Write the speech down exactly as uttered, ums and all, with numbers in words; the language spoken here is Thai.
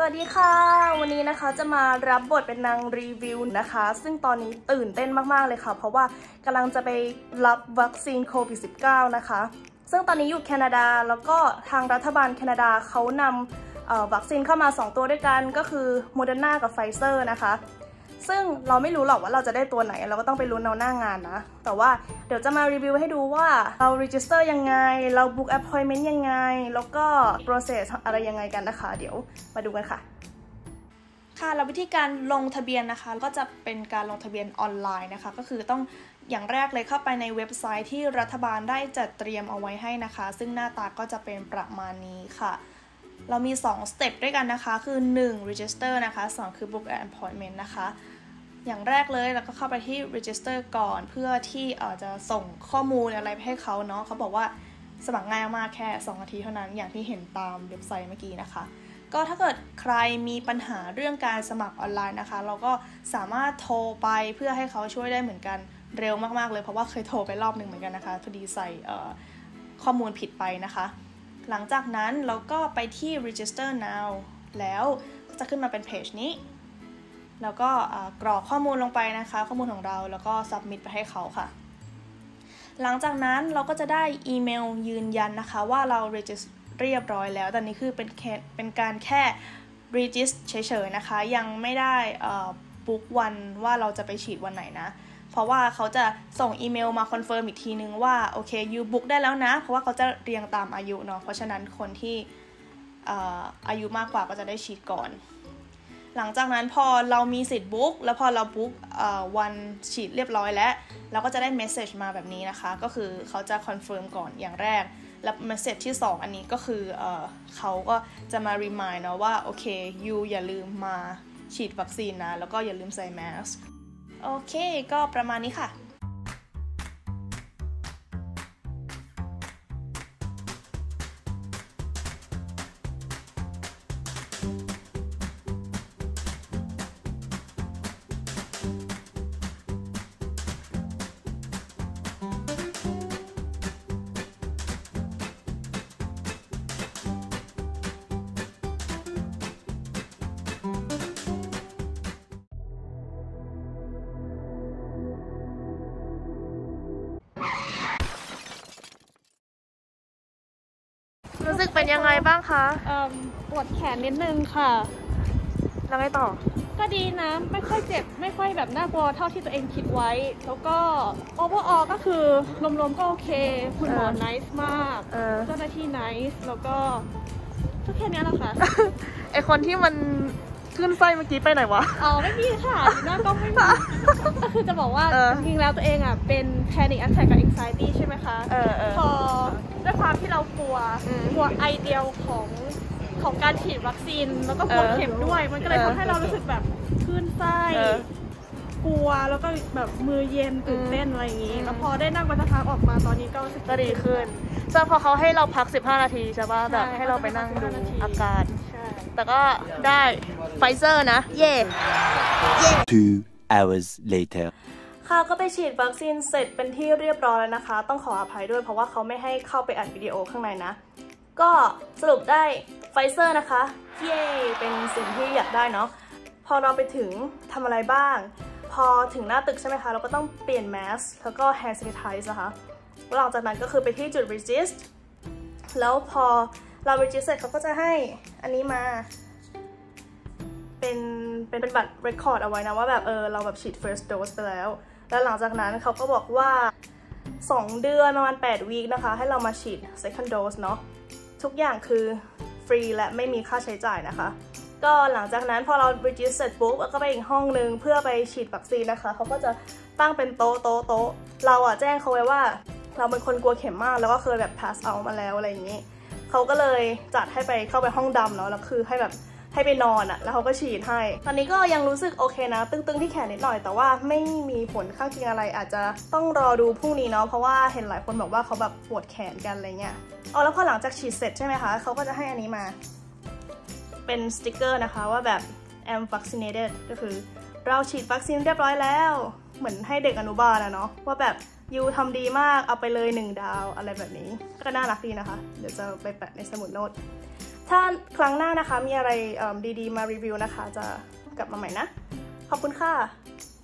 วัสดีค่ะวันนี้นะคะจะมารับบทเป็นนางรีวิวนะคะซึ่งตอนนี้ตื่นเต้นมากๆเลยค่ะเพราะว่ากำลังจะไปรับวัคซีนโควิด สิบเก้า นะคะซึ่งตอนนี้อยู่แคนาดาแล้วก็ทางรัฐบาลแคนาดาเขานำวัคซีนเข้ามาสองตัวด้วยกันก็คือโมเดอร์นากับไฟเซอร์นะคะซึ่งเราไม่รู้หรอกว่าเราจะได้ตัวไหนเราก็ต้องไปลุ้นเอาหน้างานนะแต่ว่าเดี๋ยวจะมารีวิวให้ดูว่าเรา register ยังไงเรา book appointment ยังไงแล้วก็ process อะไรยังไงกันนะคะเดี๋ยวมาดูกันค่ะค่ะแล้ววิธีการลงทะเบียนนะคะก็จะเป็นการลงทะเบียนออนไลน์นะคะก็คือต้องอย่างแรกเลยเข้าไปในเว็บไซต์ที่รัฐบาลได้จัดเตรียมเอาไว้ให้นะคะซึ่งหน้าตาก็จะเป็นประมาณนี้ค่ะเรามีสองสเต็ปด้วยกันนะคะคือหนึ่ง register นะคะสองคือ book an appointment นะคะอย่างแรกเลยเราก็เข้าไปที่ register ก่อนเพื่อที่เอ่อจะส่งข้อมูลอะไรไปให้เขาเนาะเขาบอกว่าสมัครง่ายมากแค่สองนาทีเท่านั้นอย่างที่เห็นตามเว็บไซต์เมื่อกี้นะคะก็ถ้าเกิดใครมีปัญหาเรื่องการสมัครออนไลน์นะคะเราก็สามารถโทรไปเพื่อให้เขาช่วยได้เหมือนกันเร็วมากๆเลยเพราะว่าเคยโทรไปรอบหนึ่งเหมือนกันนะคะพอดีใส่ข้อมูลผิดไปนะคะหลังจากนั้นเราก็ไปที่ register now แล้วจะขึ้นมาเป็นเพจนี้แล้วก็กรอกข้อมูลลงไปนะคะข้อมูลของเราแล้วก็ submit ไปให้เขาค่ะหลังจากนั้นเราก็จะได้อีเมลยืนยันนะคะว่าเรา registerเรียบร้อยแล้วตอนนี้คือเป็นแค่เป็นการแค่ register เฉยๆนะคะยังไม่ได้บุ๊กวันว่าเราจะไปฉีดวันไหนนะเพราะว่าเขาจะส่งอีเมลมาคอนเฟิร์มอีกทีนึงว่าโอเคยูบุ๊กได้แล้วนะเพราะว่าเขาจะเรียงตามอายุเนาะเพราะฉะนั้นคนที่อายุมากกว่าก็จะได้ฉีดก่อนหลังจากนั้นพอเรามีสิทธิ์บุ๊กแล้วพอเราบุ๊กวันฉีดเรียบร้อยแล้วเราก็จะได้เมสเซจมาแบบนี้นะคะก็คือเขาจะคอนเฟิร์มก่อนอย่างแรกแล้วเมสเซจที่สองอันนี้ก็คือเอ่อเขาก็จะมา remind เนาะว่าโอเคยูอย่าลืมมาฉีดวัคซีนนะแล้วก็อย่าลืมใส่แมสก์โอเคก็ประมาณนี้ค่ะรู้สึกเป็นยังไงบ้างคะปวดแขนนิดนึงค่ะแล้วไงต่อก็ดีนะไม่ค่อยเจ็บไม่ค่อยแบบน่ากลัวเท่าที่ตัวเองคิดไว้แล้วก็ overall ก็คือรวมๆก็โอเคคุณหมอ nice มากเจ้าหน้าที่ nice แล้วก็ก็แค่นี้แหละค่ะไอคนที่มันขึ้นไส้เมื่อกี้ไปไหนวะอ๋อไม่มีค่ะหน้าก็ไม่มีก็คือจะบอกว่าจริงๆแล้วตัวเองอ่ะเป็น panic attack กับ anxiety ใช่ไหมคะพอด้วยความที่เรากลัวกลัวไอเดียของของการฉีดวัคซีนแล้วก็กลัวเข็มด้วยมันก็เลยทำให้เรารู้สึกแบบขึ้นไส้กลัวแล้วก็แบบมือเย็นตื่นเต้นอะไรอย่างนี้แล้วพอได้นั่งบรรทัดออกมาตอนนี้ก็รู้สึกดีขึ้นใช่พอเขาให้เราพักสิบห้านาทีใช่ป่ะแบบให้เราไปนั่งดูอาการแต่ก็ได้ไฟเซอร์นะเย่เย่ two hours later ค่ะก็ไปฉีดวัคซีนเสร็จเป็นที่เรียบร้อยแล้วนะคะต้องขออภัยด้วยเพราะว่าเขาไม่ให้เข้าไปอัดวิดีโอข้างในนะก็สรุปได้ไฟเซอร์นะคะเย่เป็นสิ่งที่อยากได้เนาะพอเราไปถึงทำอะไรบ้างพอถึงหน้าตึกใช่ไหมคะเราก็ต้องเปลี่ยนแมสแล้วก็ hand sanitize นะคะหลังจากนั้นก็คือไปที่จุด register แล้วพอเรา register เสร็จเขาก็จะให้อันนี้มาเป็นเป็นบัตร record เอาไว้นะว่าแบบเออเราแบบฉีด first dose ไปแล้วแล้วหลังจากนั้นเขาก็บอกว่าสองเดือนประมาณแปดวีคนะคะให้เรามาฉีด second dose เนาะทุกอย่างคือฟรีและไม่มีค่าใช้จ่ายนะคะก็หลังจากนั้นพอเรา register เสร็จปุ๊บก็ไปอีกห้องนึงเพื่อไปฉีดวัคซีนนะคะเขาก็จะตั้งเป็นโต๊ะโต๊ะโต๊ะเราอะแจ้งเขาไว้ว่าเราเป็นคนกลัวเข็มมากแล้วก็เคยแบบ pass out มาแล้วอะไรอย่างนี้เขาก็เลยจัดให้ไปเข้าไปห้องดำเนาะแล้วคือให้แบบให้ไปนอนอะแล้วเขาก็ฉีดให้ตอนนี้ก็ยังรู้สึกโอเคนะตึงๆที่แขนนิดหน่อยแต่ว่าไม่มีผลข้างเคียงอะไรอาจจะต้องรอดูพรุ่งนี้เนาะเพราะว่าเห็นหลายคนบอกว่าเขาแบบปวดแขนกันอะไรเงี้ยอ๋อแล้วพอหลังจากฉีดเสร็จใช่ไหมคะเขาก็จะให้อันนี้มาเป็นสติกเกอร์นะคะว่าแบบ am vaccinated ก็คือเราฉีดวัคซีนเรียบร้อยแล้วเหมือนให้เด็กอนุบาลนะเนาะว่าแบบยูทำดีมากเอาไปเลยหนึ่งดาวอะไรแบบนี้ก็น่ารักดีนะคะเดี๋ยวจะไปแปะในสมุดโน้ตถ้าครั้งหน้านะคะมีอะไรดีๆมารีวิวนะคะจะกลับมาใหม่นะขอบคุณค่ะ